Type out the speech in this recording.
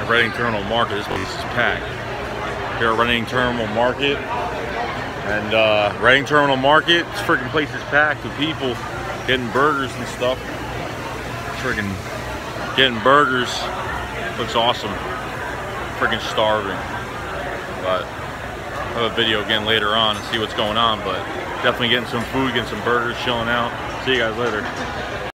at Reading Terminal Market. This place is packed. Here at Reading Terminal Market. And Reading Terminal Market, this freaking place is packed with people getting burgers and stuff. Freaking getting burgers. Looks awesome. Freaking starving. But I'll have a video again later on and see what's going on. But definitely getting some food, getting some burgers, chilling out. See you guys later.